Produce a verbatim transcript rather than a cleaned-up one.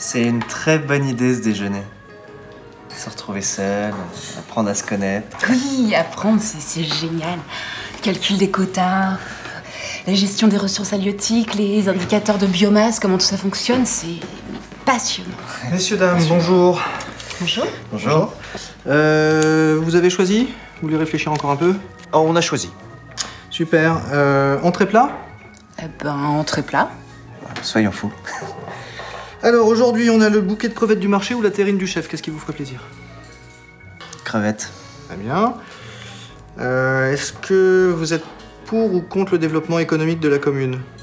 C'est une très bonne idée ce déjeuner. Se retrouver seul, apprendre à se connaître. Oui, apprendre, c'est génial. Le calcul des quotas, la gestion des ressources halieutiques, les indicateurs de biomasse, comment tout ça fonctionne, c'est passionnant. Messieurs, dames, bonjour. Bonjour. Bonjour. Euh, vous avez choisi? Vous voulez réfléchir encore un peu? Oh, on a choisi. Super. Euh, entrée plat? Eh ben, entrée plat. Soyons fous. Alors aujourd'hui, on a le bouquet de crevettes du marché ou la terrine du chef. Qu'est-ce qui vous ferait plaisir? Crevettes. Très bien. Euh, Est-ce que vous êtes pour ou contre le développement économique de la commune?